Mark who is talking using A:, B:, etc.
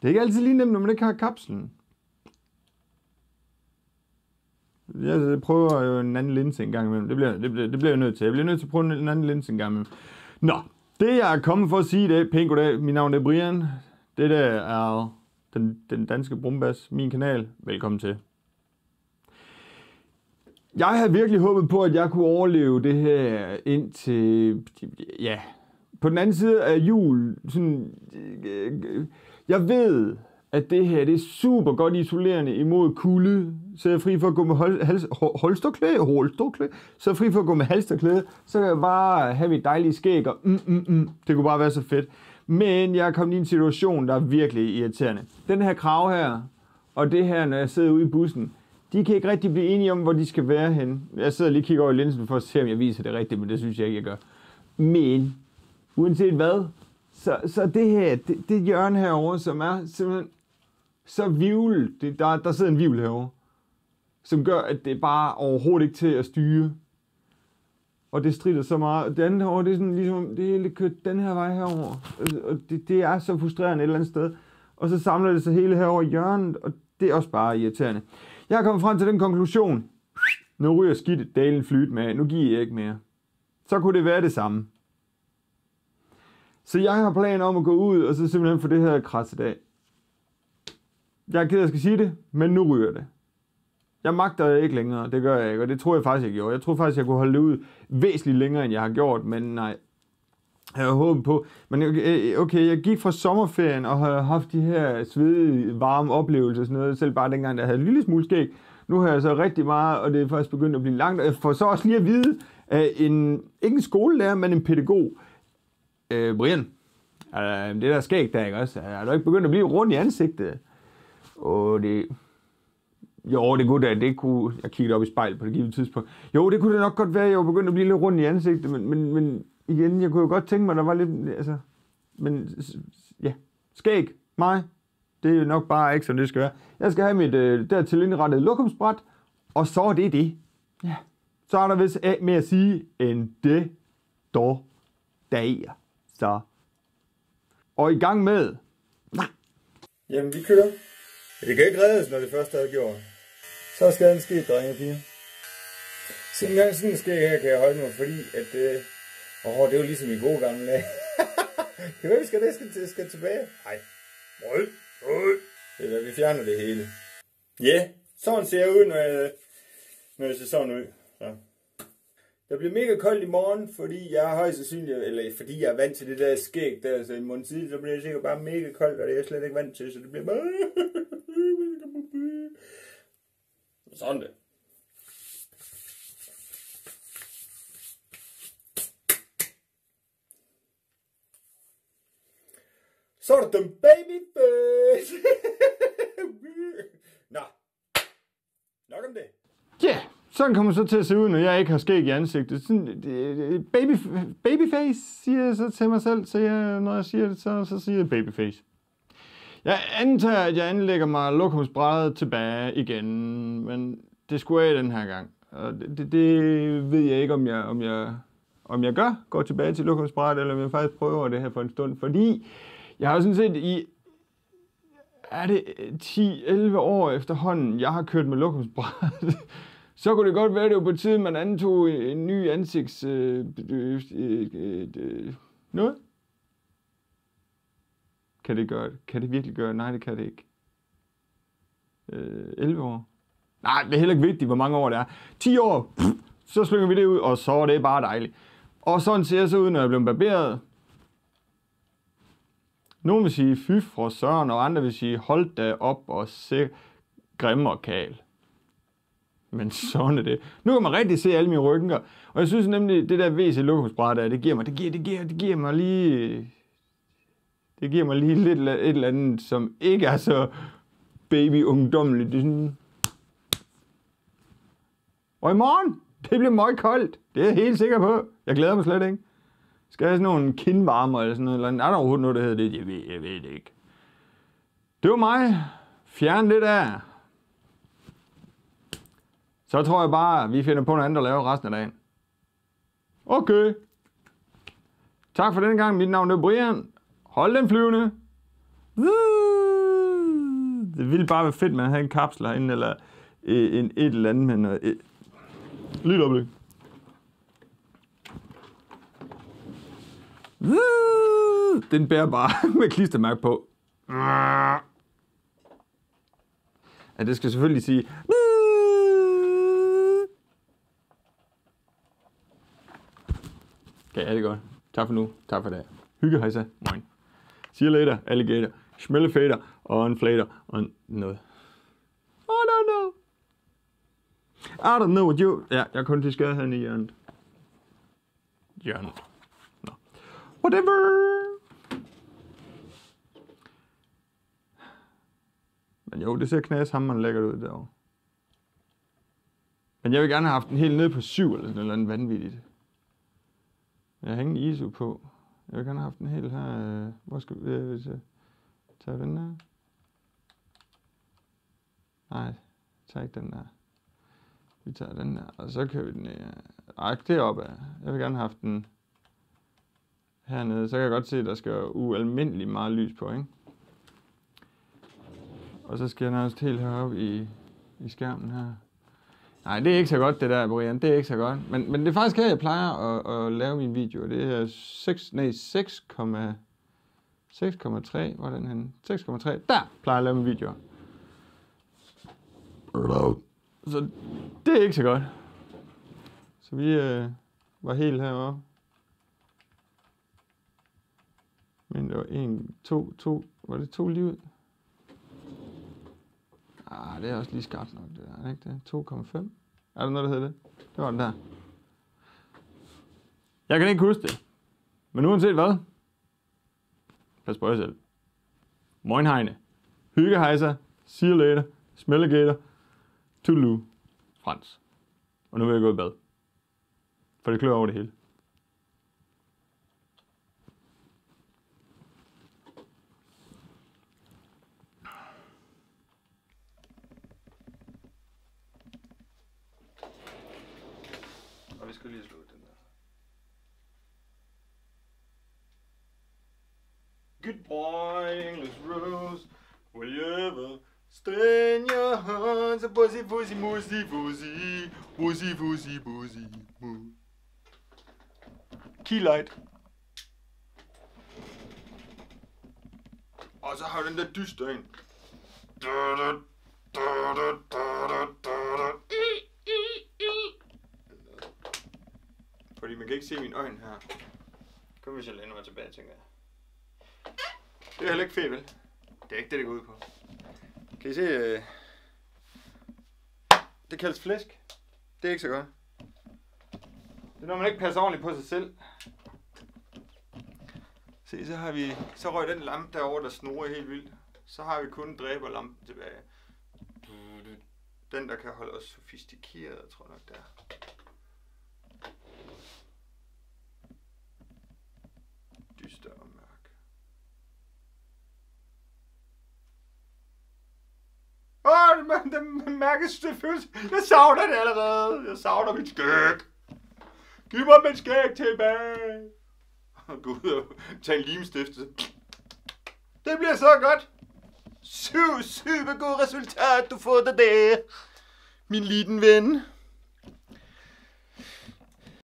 A: er ikke altid lige nemt, når man ikke har kapslen. Jeg prøver jo en anden linse en gang imellem. Det bliver jeg nødt til. Jeg bliver nødt til at prøve en anden linse en gang imellem. Nå, det jeg er kommet for at sige, det er pænt goddag. Mit navn er Brian. Det der er den danske brumbas, min kanal. Velkommen til. Jeg havde virkelig håbet på, at jeg kunne overleve det her indtil, ja, på den anden side af jul. Sådan, jeg ved, at det her det er super godt isolerende imod kulde, så jeg er fri for at gå med halstørklæde, så er jeg fri for at gå med halstørklæde, så kan jeg bare have mit dejlige skæg, og det kunne bare være så fedt. Men jeg er kommet i en situation, der er virkelig irriterende. Den her krav her, og det her, når jeg sidder ude i bussen, de kan ikke rigtig blive enige om, hvor de skal være henne. Jeg sidder lige og kigger over i linsen for at se, om jeg viser det rigtigt, men det synes jeg ikke, jeg gør. Men, uanset hvad, så det her, det hjørne herovre, som er simpelthen så vivl, der sidder en vivl herovre, som gør, at det bare overhovedet ikke til at styre. Og det strider så meget. Det andet herovre, det er sådan ligesom, det hele kørt den her vej herover. Og det er så frustrerende et eller andet sted. Og så samler det sig hele herover i hjørnet, og det er også bare irriterende. Jeg er kommet frem til den konklusion. Nu ryger skidt dalen flyt med. Nu giver jeg ikke mere. Så kunne det være det samme. Så jeg har planer om at gå ud, og så simpelthen få det her kradset af. Jeg er ked af at skal sige det, men nu ryger det. Jeg magter det ikke længere, det gør jeg ikke, og det tror jeg faktisk, jeg gjorde. Jeg tror faktisk, jeg kunne holde det ud væsentligt længere, end jeg har gjort, men nej. Jeg har håbet på. Men okay, jeg gik fra sommerferien og har haft de her svedige, varme oplevelser og sådan noget, selv bare dengang, der havde en lille smule skæg. Nu har jeg så rigtig meget, og det er faktisk begyndt at blive langt. Og jeg får så også lige at vide af ikke en skolelærer, men en pædagog. Brian, det der skæg der, ikke også? Er du ikke begyndt at blive rundt i ansigtet? Og det... Jo, det kunne da, det kunne... Jeg kiggede op i spejlet på det givet tidspunkt. Jo, det kunne det nok godt være, at jeg var begyndt at blive lidt rundt i ansigtet, men igen, jeg kunne jo godt tænke mig, at der var lidt... Altså... Men ja, skæg, mig, det er jo nok bare ikke, som det skal være. Jeg skal have mit dertil indrettede lokumsbræt, og så er det det. Ja. Så er der vist mere at sige, end det dog der. Så. Og i gang med... Jamen, vi kører. Det kan ikke reddes, når det først er gjort. Så er skaden sket, drenge og piger. Så en gang sådan en skæg her kan jeg holde mig, fordi at... det er jo ligesom i gode gamle dage. Kan du huske, at det skal tilbage? Nej. Det er, vi fjerner det hele. Ja, sådan ser jeg ud, når jeg ser sådan ud. Så. Det bliver mega koldt i morgen, fordi jeg er højst sandsynligt, eller fordi jeg er vant til det der skæg der, så i morgen tid, så bliver det sikkert bare mega koldt, og det er jeg slet ikke vant til, så det bliver bare... Sådan det. Så er det den babyface. Nå. Nok om det. Ja, yeah, sådan kommer det så til at se ud, når jeg ikke har skæg i ansigtet. Sådan, babyface, siger jeg så til mig selv. Så når jeg siger det, så siger jeg babyface. Jeg antager, at jeg anlægger mig lokumsbrættet tilbage igen, men det skulle jeg den her gang. Og det ved jeg ikke, om jeg går tilbage til lokumsbrættet, eller om jeg faktisk prøver det her for en stund, fordi jeg har sådan set i 10-11 år efterhånden, jeg har kørt med lokumsbrættet. Så kunne det godt være, det var på tide, man antog en ny ansigts... noget? Kan det gøre det? Kan det virkelig gøre det? Nej, det kan det ikke. 11 år? Nej, det er heller ikke vigtigt, hvor mange år det er. 10 år, så slynger vi det ud, og så er det bare dejligt. Og sådan ser jeg så ud, når jeg bliver barberet. Nogle vil sige, fy for søren, og andre vil sige, hold da op og se grimmerkal. Men sådan er det. Nu kan man rigtig se alle mine rynker. Og jeg synes nemlig, det der WC lokumsbræt der, det giver mig lige... Det giver mig lige lidt et eller andet, som ikke er så baby-ungdommeligt. Det er sådan... Og i morgen, det bliver meget koldt. Det er jeg helt sikker på. Jeg glæder mig slet ikke. Skal jeg have sådan nogle kindvarmer eller sådan noget? Eller er der overhovedet noget, der hedder det? Jeg ved det ikke. Det var mig. Fjern det der. Så tror jeg bare, at vi finder på noget andet at lave resten af dagen. Okay. Tak for den gang. Mit navn er Brian. Hold den flyvende. Det ville bare være fedt, man havde en kapsel herinde, eller et eller andet med noget. Lidt oplæg. Den bærer bare med klistermærke på. Ja, det skal selvfølgelig sige. Okay, ja, det er godt. Tak for nu. Tak for det. Hygge, hejsa. Moin. See you later, alligator. Smellefader og en flater og noget. I don't know. I don't know what you... Ja, jeg kun til skade herinde i hjørnet. No. Whatever. Men jo, det ser knashammerende lækkert ud derovre. Men jeg vil gerne have haft den helt nede på 7 eller sådan noget vanvittigt. Jeg har ingen ISO på. Jeg vil gerne have haft den helt her. Hvor skal vi... Hvis jeg tager den der? Nej, jeg tager ikke den der. Vi tager den der, og så kører vi den ned. Ej, deroppe af. Jeg vil gerne have haft den hernede. Så kan jeg godt se, at der skal ualmindelig meget lys på, ikke? Og så skal jeg nærmest helt heroppe i skærmen her. Nej, det er ikke så godt, det der, Brian. Det er ikke så godt. Men det er faktisk her, jeg plejer at lave mine videoer. Det er 6,3. Hvor er den henne? 6,3. Der plejer jeg at lave mine videoer. Så det er ikke så godt. Så vi var helt heroppe. Men det var 2. Var det 2 lige ud? Det er også lige skarpt nok, det der, ikke det? 2,5? Er der noget, der hedder det? Det var den der. Jeg kan ikke huske det. Men uanset hvad. Pas på jer selv. Moin Heine. Hygge hejser. See you later. Smellegator. Toodaloo. Frans. Og nu vil jeg gå i bad. For det klør over det hele. Og vi skal lige slutte den der. Goodbye, English Rose. Will you ever stay in your hands? A fuzzy, fuzzy, fuzzy, fuzzy, fuzzy, fuzzy, fuzzy, fuzzy. Key light. Og så har den der dyster ind. Fordi man kan ikke se mine øjne her. Kom hvis jeg læner mig tilbage, tænker jeg. Det er heller ikke fedt, vel? Det er ikke det går ud på. Kan I se? Det kaldes flæsk. Det er ikke så godt. Det er når man ikke passer ordentligt på sig selv. Se, så røg den lampe derovre, der snurrer helt vildt. Så har vi kun dræberlampen tilbage. Den, der kan holde os sofistikeret, tror jeg nok, der. Dyster og mørk. Den mærkes følelse. Jeg savner det allerede. Jeg savner mit skæg. Giv mig mit skæg tilbage. Gå ud og tage en limstift. Det bliver så godt. Super god resultat, du får det der. Min lille ven.